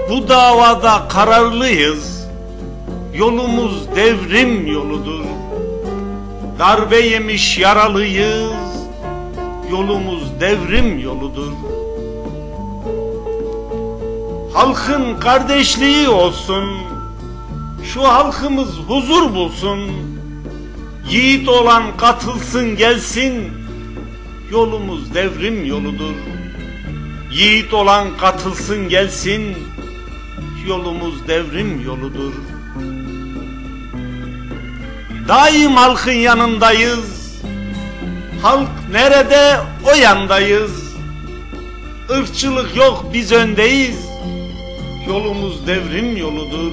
Bu davada kararlıyız, yolumuz devrim yoludur. Darbe yemiş yaralıyız, yolumuz devrim yoludur. Halkın kardeşliği olsun, şu halkımız huzur bulsun. Yiğit olan katılsın gelsin, yolumuz devrim yoludur. Yiğit olan katılsın gelsin, yolumuz devrim yoludur. Daim halkın yanındayız, halk nerede o yandayız. Irkçılık yok, biz öndeyiz, yolumuz devrim yoludur.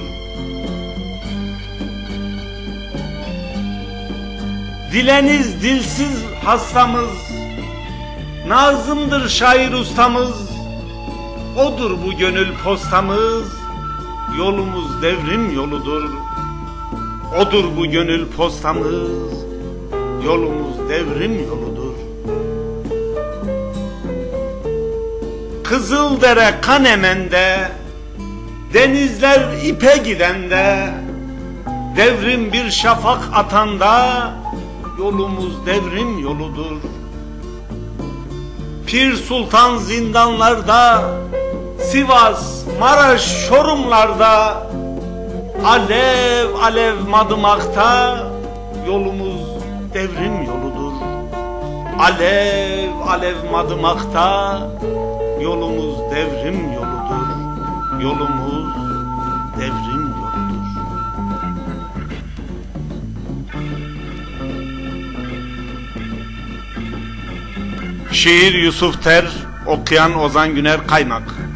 Dileniz dilsiz hastamız, Nazım'dır şair ustamız, odur bu gönül postamız, yolumuz devrim yoludur. Odur bu gönül postamız, yolumuz devrim yoludur. Kızıldere kan emende, denizler ipe gidende, devrim bir şafak atanda, yolumuz devrim yoludur. Pir Sultan zindanlarda, Sivas, Maraş, Çorumlarda, alev alev madımakta, yolumuz devrim yoludur. Alev alev madımakta, yolumuz devrim yoludur. Yolumuz devrim yoludur. Şiir Yusuf Ter, okuyan Ozan Güner Kaymak.